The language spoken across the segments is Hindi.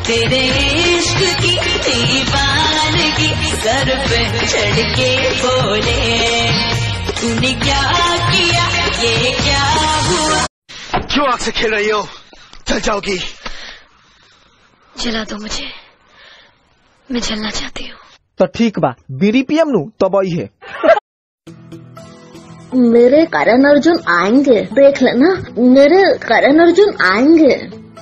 तेरे इश्क की दीवानगी सर पे चढ़ के बोले, तूने क्या किया, ये क्या हुआ। क्यों आग से खेल रही हो, जल जाओगी। जला दो मुझे, मैं जलना चाहती हूँ। तो ठीक बा, बीड़ी पियम नु तो बई है। मेरे करण अर्जुन आएंगे, देख लेना, मेरे करण अर्जुन आएंगे।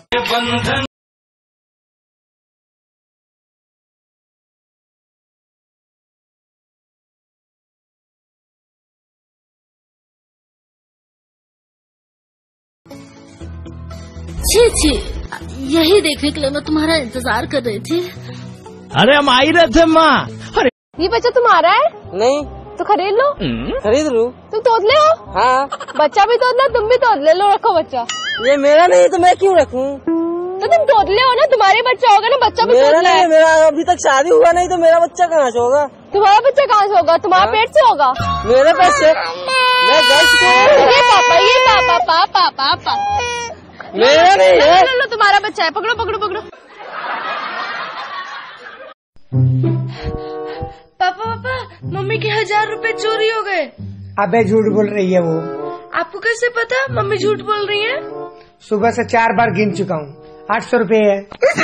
छी छी, यही देखने के लिए मैं तुम्हारा इंतजार कर रही थी। अरे हम आ ही रहे थे माँ। अरे ये बच्चा तुम्हारा है? नहीं तो खरीद लो। खरीद लूं? तुम तोतले हो? हाँ। बच्चा भी तोतला, तुम भी तोतले, लो रखो बच्चा। ये मेरा नहीं तो मैं क्यों रखूं? तो तुम तोतले हो ना, तुम्हारे बच्चा होगा ना, बच्चा भी तोतला है। मेरा अभी तक शादी हुआ नहीं तो मेरा बच्चा कहाँ से होगा? तुम्हारा बच्चा कहाँ से होगा? तुम्हारा पेट से होगा। मेरे पेट से? मैं ये पापा, ये पापा, पापा पापा मेरा नहीं है। लो तुम्हारा बच्चा है, पकड़ो पकड़ो पकड़ो। पापा पापा, मम्मी के 1000 रुपए चोरी हो गए। अबे झूठ बोल रही है वो। आपको कैसे पता मम्मी झूठ बोल रही है? सुबह से 4 बार गिन चुका हूँ, 800 रुपए है।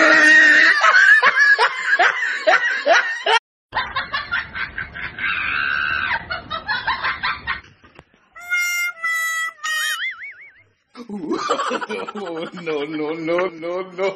No, no, no, no, no.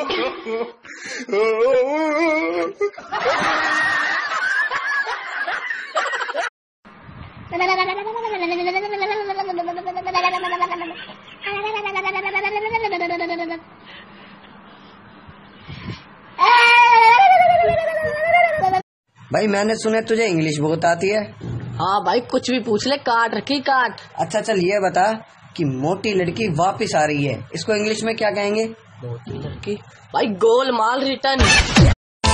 भाई मैंने सुना तुझे इंग्लिश बहुत आती है। हाँ भाई, कुछ भी पूछ ले, काट रखी काट। अच्छा चल ये बता कि मोटी लड़की वापस आ रही है, इसको इंग्लिश में क्या कहेंगे? मोटी लड़की भाई, गोलमाल रिटर्न।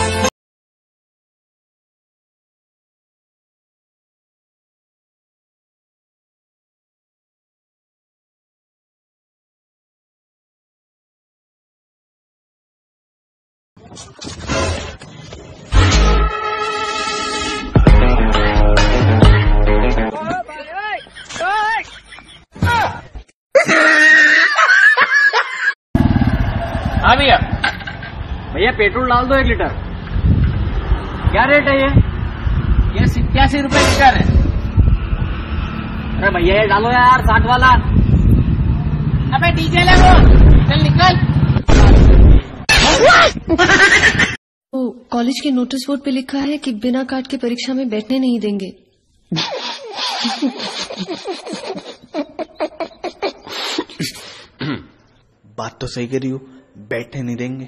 हाँ भैया, भैया पेट्रोल डाल दो 1 लीटर। क्या रेट है ये 87 रुपए लीटर है। अरे भैया ये डालो यार 60 वाला। अबे डीजल है वो, चल निकल। वो कॉलेज के नोटिस बोर्ड पे लिखा है कि बिना कार्ड के परीक्षा में बैठने नहीं देंगे। बात तो सही कह रही हो, बैठे नहीं देंगे।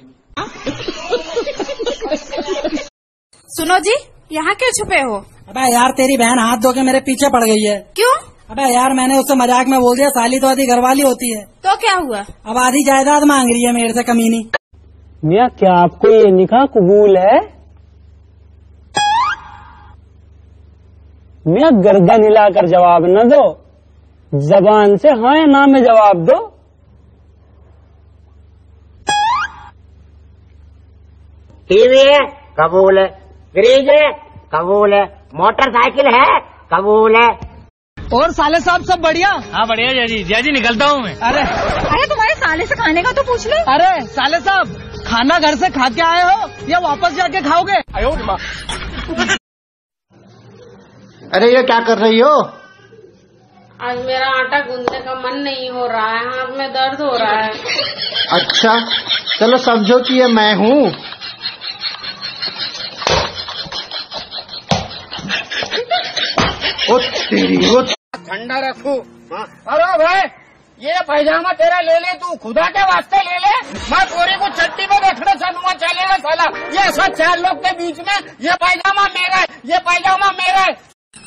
सुनो जी, यहाँ क्यों छुपे हो? अबे यार तेरी बहन हाथ धो के मेरे पीछे पड़ गई है। क्यों? अबे यार मैंने उससे मजाक में बोल दिया साली तो आधी घरवाली होती है। तो क्या हुआ? अब आधी जायदाद मांग रही है मेरे से कमीनी। मियाँ क्या आपको ये निकाह कबूल है? मियाँ गर्दन हिलाकर जवाब न दो, जबान से हाँ या ना में जवाब दो। टीवी है कबूल है, फ्रिज है कबूल है, मोटरसाइकिल है कबूल है। और साले साहब सब बढ़िया? हाँ बढ़िया जैजी, जैजी निकलता हूँ मैं। अरे तुम्हारे साले से खाने का तो पूछ लो। अरे साले साहब, खाना घर से खा के आए हो या वापस जाके खाओगे? अरे ये क्या कर रही हो? आज मेरा आटा गूंदने का मन नहीं हो रहा है, हाथ में दर्द हो रहा है। अच्छा चलो समझो कि ये मैं हूँ। ठंडा रखो। अरे भाई ये पैजामा तेरा ले ले, तू खुदा के वास्ते ले ले। मैं पूरी को चट्टी में बैठने चलूंगा, चलेगा साला। ये सब 4 लोग के बीच में ये पैजामा मेरा है, ये पैजामा मेरा है।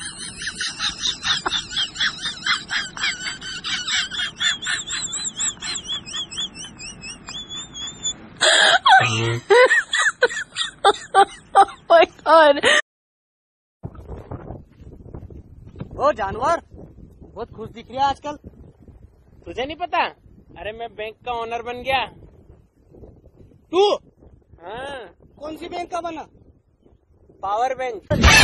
ओ जानवर, बहुत खुश दिख रहा है आजकल। तुझे नहीं पता? अरे मैं बैंक का ओनर बन गया। तू हाँ। कौन सी बैंक का बना? Power bank.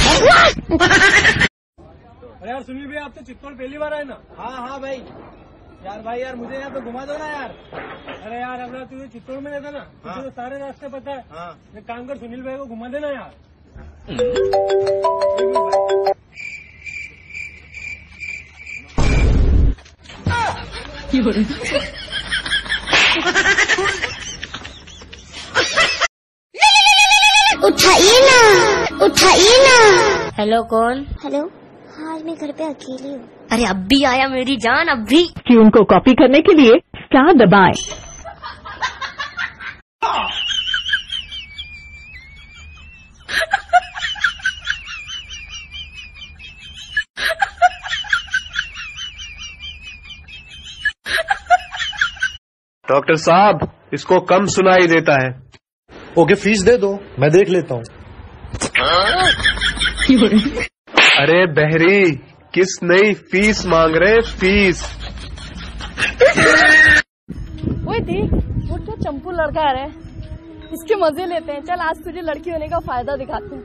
अरे यार सुनील भाई, आप तो चित्तौड़ पहली बार आए ना? हाँ भाई। यार भाई यार, मुझे यहाँ पे घुमा दो ना यार। अरे यार, अब तुझे चित्तौड़ में रहता ना, तुझे तो सारे रास्ते पता है। एक काम कर, सुनील भाई को घुमा देना यार। उठाइए ना। हेलो, कौन? हेलो, हाँ आज मैं घर पे अकेली हूँ। अरे अब भी आया मेरी जान, अब भी। ट्यून को कॉपी करने के लिए स्टार दबाएं। डॉक्टर साहब, इसको कम सुनाई देता है। ओके, फीस दे दो, मैं देख लेता हूँ। अरे बहरी, किस नई फीस मांग रहे? फीस। ओए दी, वो क्या चंपू लड़का है रे, इसके मजे लेते हैं। चल आज तुझे लड़की होने का फायदा दिखाते हैं।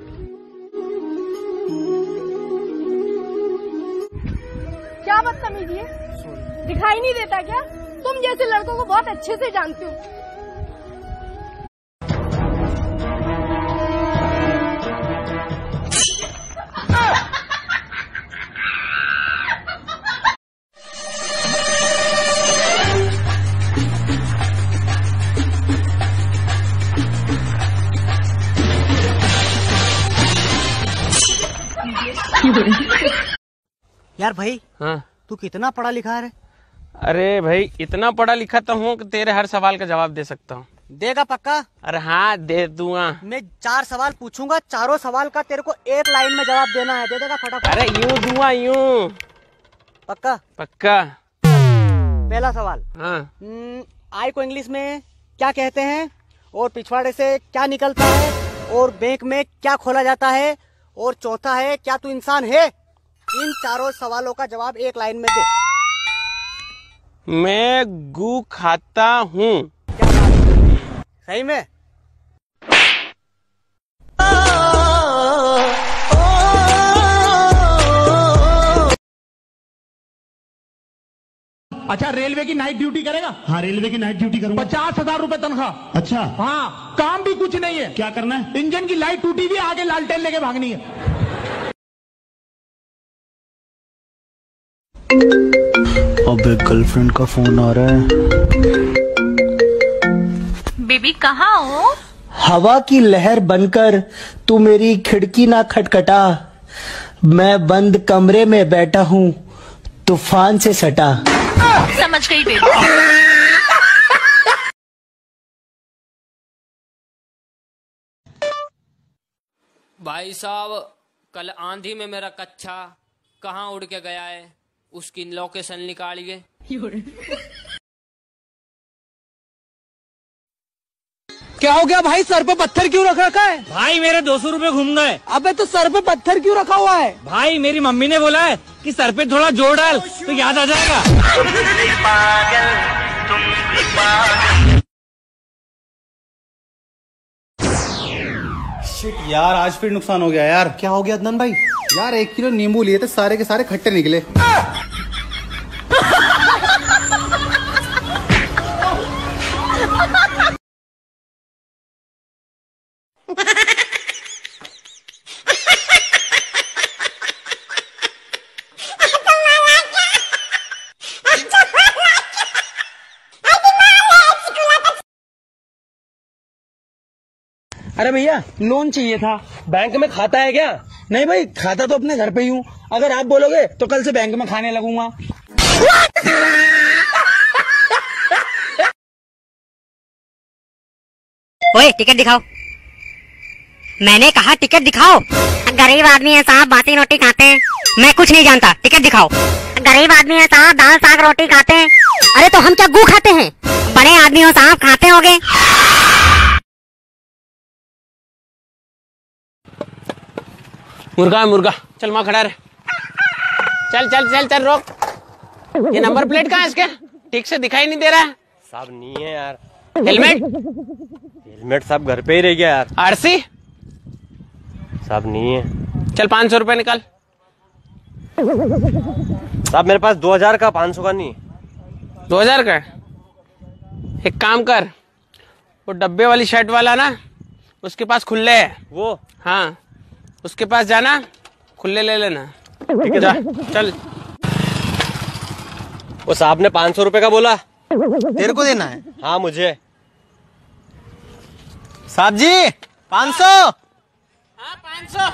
क्या बदतमीजी है, दिखाई नहीं देता क्या? तुम जैसे लड़कों को बहुत अच्छे से जानती हूँ। यार भाई, हाँ, तू कितना पढ़ा लिखा है? अरे भाई, इतना पढ़ा लिखा तो हूँ कि तेरे हर सवाल का जवाब दे सकता हूँ। देगा पक्का? अरे हाँ, दे दूंगा। मैं 4 सवाल पूछूंगा, चारों सवाल का तेरे को एक लाइन में जवाब देना है। दे देगा फटाफट? अरे यूं दूंगा, यूं। पक्का? पक्का। पहला सवाल, हाँ। आई को इंग्लिश में क्या कहते हैं? और पिछवाड़े से क्या निकलता है? और बैंक में क्या खोला जाता है? और चौथा है, क्या तू इंसान है? इन चारों सवालों का जवाब एक लाइन में दे। मैं गू खाता हूँ। सही में? अच्छा, रेलवे की नाइट ड्यूटी करेगा? हाँ, रेलवे की नाइट ड्यूटी करूंगा। 50,000 रुपए तनख्वाह। अच्छा। हाँ, काम भी कुछ नहीं है। क्या करना है? इंजन की लाइट टूटी हुई, आगे लालटेन लेके भागनी है। अब एक गर्लफ्रेंड का फोन आ रहा है। बेबी कहाँ हो? हवा की लहर बनकर तू मेरी खिड़की ना खटखटा, मैं बंद कमरे में बैठा हूँ तूफान से सटा। समझ गई बेबी। भाई साहब, कल आंधी में मेरा कच्छा कहाँ उड़ के गया है, उसकी लोकेशन निकालिए। क्या हो गया भाई, सर पे पत्थर क्यों रख रखा है? भाई मेरे 200 रुपए घूम गए। अबे तो सर पे पत्थर क्यों रखा हुआ है? भाई मेरी मम्मी ने बोला है कि सर पे थोड़ा जोर डाल तो याद आ जाएगा। शिट यार, आज फिर नुकसान हो गया यार। क्या हो गया अदनान भाई? यार 1 किलो नींबू लिए थे, सारे के सारे खट्टे निकले। अरे भैया, लोन चाहिए था। बैंक में खाता है क्या? नहीं भाई, खाता तो अपने घर पे ही हूँ। अगर आप बोलोगे तो कल से बैंक में खाने लगूंगा। ओए, टिकट दिखाओ। मैंने कहा टिकट दिखाओ। गरीब आदमी है साहब, बासी रोटी खाते हैं। मैं कुछ नहीं जानता, टिकट दिखाओ। गरीब आदमी है साहब, दाल साग रोटी खाते हैं। अरे तो हम क्या गू खाते हैं? बड़े आदमी हो साहब, खाते होगे। मुर्गा है मुर्गा, चल वहाँ खड़ा रहे। चल चल चल चल, रोक। ये नंबर प्लेट कहाँ है इसके? ठीक से दिखाई नहीं दे रहा है। साहब नहीं है यार। हेलमेट हेलमेट साहब घर पे ही रह गया यार। आरसी साहब नहीं है। चल 500 रुपए निकाल। साहब मेरे पास 2000 का, 500 का नहीं। 2000 का? एक काम कर, वो डब्बे वाली शर्ट वाला ना, उसके पास खुले है वो। हाँ, उसके पास जाना, खुले ले लेना। ठीक है जा, चल। वो साहब ने 500 रुपए का बोला। तेरे को देना है? हाँ मुझे। साहब जी 500। हाँ 500।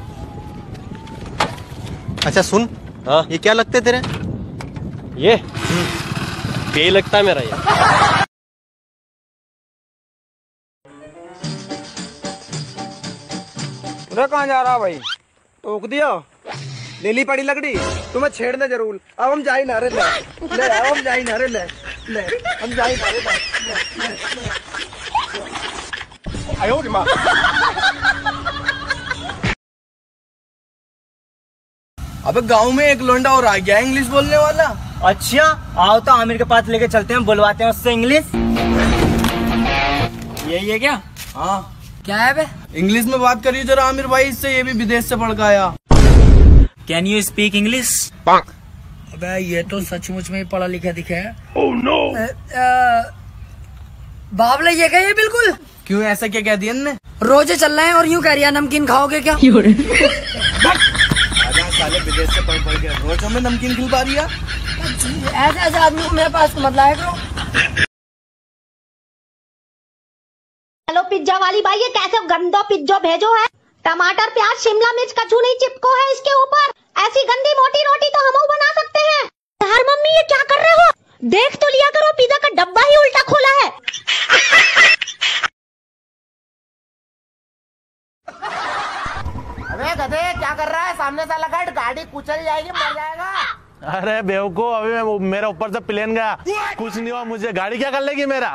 अच्छा सुन, हाँ ये क्या लगते तेरे? ये पे लगता है मेरा ये। उधर कहाँ जा रहा भाई? टोक दिया, ले ली पड़ी लकड़ी। तुम्हें छेड़ने जरूर। अब हम जाई ना रे, ले अब हम जाई ना रे, ले हम जाई ना रे। आयो रे माँ। अबे गांव में एक लोंडा और आ गया इंग्लिश बोलने वाला। अच्छा आओ तो आमिर के पास लेके चलते हैं, बुलवाते हैं उससे इंग्लिश। यही है क्या? हाँ क्या है बे? इंग्लिश में बात करिए जरा आमिर भाई इससे, ये भी विदेश से पढ़ के आया। Can you speak English? अबे ये तो सचमुच में पढ़ा लिखा दिखा है। Oh no. बावला ये क्या ये बिल्कुल? क्यों ऐसा क्या कह दिया ने? रोजे चल रहे हैं और यूं कह रही है नमकीन खाओगे क्या? साले विदेश से पढ़ के रोज हमें नमकीन खिलवा रही है। ऐसे ऐसे आदमी को मेरे पास मत लाया करो। हेलो पिज्जा वाली भाई, ये कैसे गंदा पिज्जा भेजो है? टमाटर प्याज शिमला मिर्च कछु नहीं चिपको है इसके ऊपर। ऐसी गंदी मोटी रोटी तो हम बना सकते हैं। यार मम्मी ये क्या कर रहे हो? देख तो लिया करो, पिज्जा का डब्बा ही उल्टा खोला है। अबे गधे क्या कर रहा है? सामने से लगा, गाड़ी कुचल जाएगी, मर जाएगा। अरे बेवकूफ, अभी मेरा ऊपर से प्लेन गया, कुछ नहीं हुआ मुझे, गाड़ी क्या कर लेगी मेरा?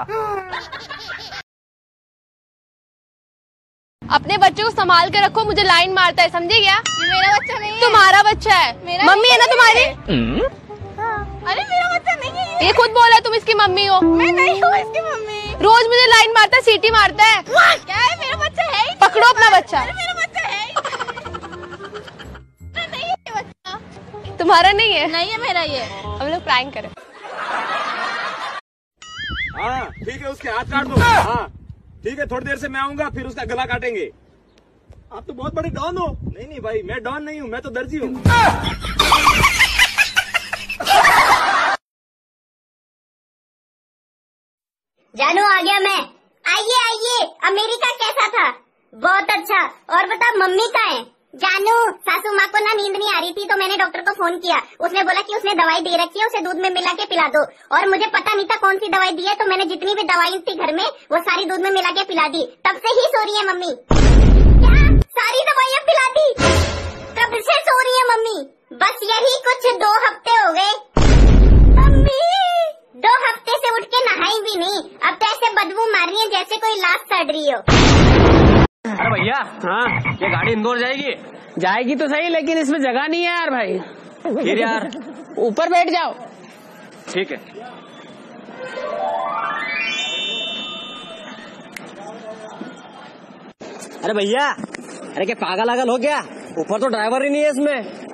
अपने बच्चे को संभाल के रखो, मुझे लाइन मारता है, समझे क्या? ये मेरा बच्चा नहीं है। तुम्हारा बच्चा है। मम्मी है ना तुम्हारी? अरे मेरा बच्चा नहीं है। ये खुद बोला तुम इसकी मम्मी हो। मैं नहीं हूँ इसकी मम्मी। रोज मुझे लाइन मारता है, सीटी मारता है। क्या है? मेरा बच्चा है। पकड़ो अपना बच्चा। मेरा बच्चा है। नहीं है बच्चा। तुम्हारा नहीं है? नहीं है मेरा ये। हम लोग प्रैंक करें। हाँ ठीक है, उसके हाथ काट दो। हाँ ठीक है, थोड़ी देर से मैं आऊंगा, फिर उसका गला काटेंगे। आप तो बहुत बड़े डॉन हो। नहीं नहीं भाई, मैं डॉन नहीं हूँ, मैं तो दर्जी हूँ। जानू आ गया मैं। आइए आइए। अमेरिका कैसा था? बहुत अच्छा। और बता मम्मी का है? जानू सासू माँ को ना नींद नहीं आ रही थी तो मैंने डॉक्टर को फोन किया। उसने बोला कि उसने दवाई दे रखी है, उसे दूध में मिला के पिला दो। और मुझे पता नहीं था कौन सी दवाई दी है, तो मैंने जितनी भी दवाई थी घर में वो सारी दूध में मिला के पिला दी। तब से ही सो रही है मम्मी। क्या? सारी दवाइयाँ पिला दी? कब से सो रही है मम्मी? बस यही कुछ 2 हफ्ते हो गए। मम्मी 2 हफ्ते से उठ के नहाई भी नहीं, अब तो ऐसे बदबू मार रही है जैसे कोई लाश सड़ रही हो। अरे भैया, हाँ ये गाड़ी इंदौर जाएगी? जाएगी तो सही, लेकिन इसमें जगह नहीं है यार भाई। फिर यार ऊपर बैठ जाओ। ठीक है। अरे भैया, अरे क्या पागल आगल हो गया? ऊपर तो ड्राइवर ही नहीं है इसमें।